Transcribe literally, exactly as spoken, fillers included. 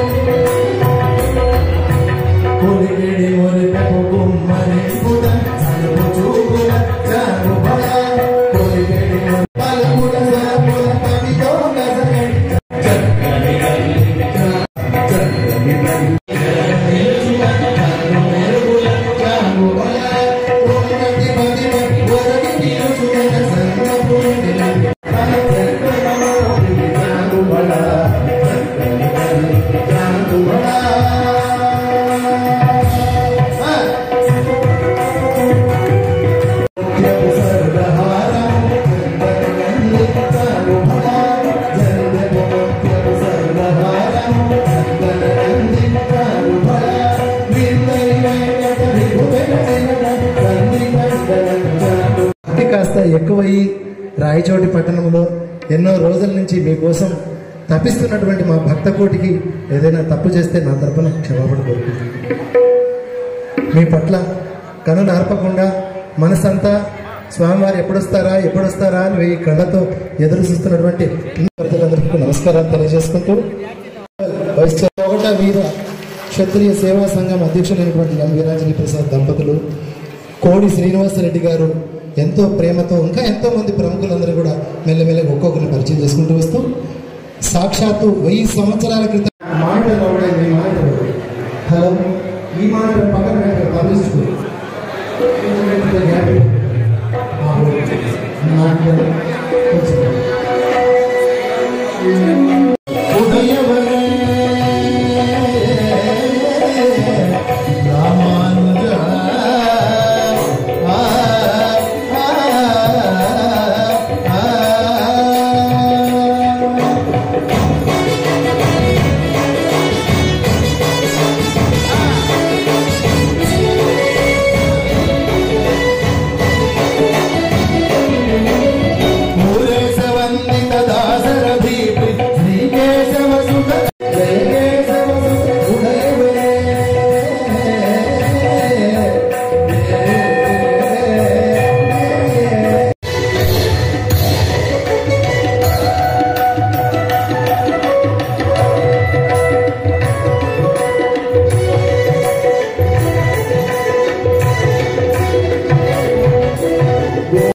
కాస్త ఎక్కువయ్యి రాయచోటి పట్టణంలో ఎన్నో రోజుల నుంచి మీకోసం తపిస్తున్నటువంటి మా భక్త కోటికి ఏదైనా తప్పు చేస్తే నా తరపున క్షమాపణ కోరుకుంటుంది. మీ పట్ల కనులు ఆర్పకుండా మనసంతా స్వామివారు ఎప్పుడొస్తారా ఎప్పుడొస్తారా అని వెయ్యి కళ్ళతో ఎదురు చూస్తున్నటువంటి ప్రజలందరికీ నమస్కారాలు తెలియజేసుకుంటూ ఒకట వీర క్షత్రియ సేవా సంఘం అధ్యక్షులైనటువంటి ఎం వీరాంజలి ప్రసాద్ దంపతులు, కోడి శ్రీనివాసరెడ్డి గారు ఎంతో ప్రేమతో ఇంకా ఎంతో మంది ప్రముఖులందరూ కూడా మెల్లమెల్లగా ఒక్కొక్కరిని పరిచయం చేసుకుంటూ వస్తూ సాక్షాత్తు వెయ్యి సంవత్సరాల క్రితం మాటలు హలో ఈ మాట పక్కన తరలిస్తూ నాకు